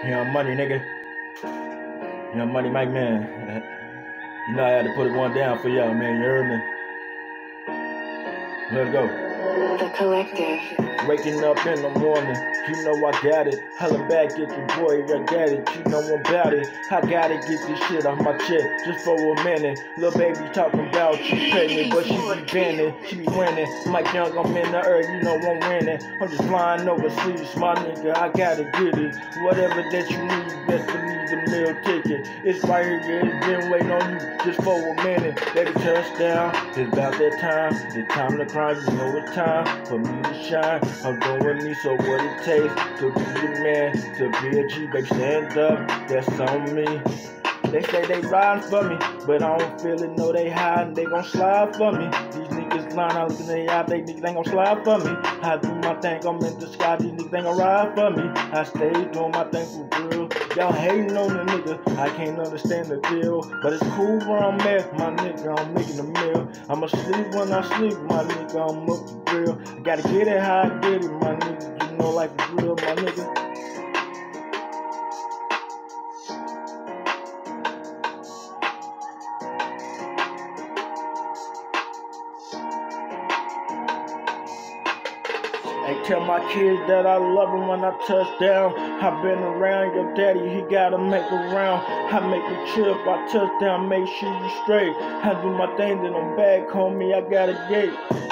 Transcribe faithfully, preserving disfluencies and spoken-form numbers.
Young Money, nigga. Young Money, Mike, man. You know I had to put it one down for y'all, man. You heard me? Let's go. The Collective. Waking up in the morning, you know I got it. Holla back at your boy, I got it. You know I'm about it. I gotta get this shit off my chest just for a minute. Little baby talking about she pregnant, but she be bending, she be winning. Mike Young, I'm in the earth, you know I'm winning. I'm just flying overseas, my nigga. I gotta get it. Whatever that you need, best believe the meal ticket. It's right here, yeah, it's been waiting on you just for a minute. Baby, touchdown, it's about that time. The time to cry, you know it's time for me to shine. I'm going me, so what it takes to be the man, to be a G, baby, stand up, that's on me. They say they riding for me, but I don't feel it, no they hiding, they gon' slide for me. These niggas lying, I look in their eye, they niggas ain't gon' slide for me. I do my thing, I'm in the sky, these niggas ain't gon' ride for me. I stay doing my thing for real. Y'all hating on the nigga, I can't understand the deal. But it's cool where I'm at, my nigga, I'm making a meal. I'ma sleep when I sleep, my nigga, I'm up the grill. I gotta get it how I get it, my nigga, you know life is real, my nigga. Hey, tell my kids that I love them when I touch down. I been around your daddy, he gotta make a round. I make a trip, I touch down, make sure you straight. I do my thing, then I'm back, homie, I got a gate.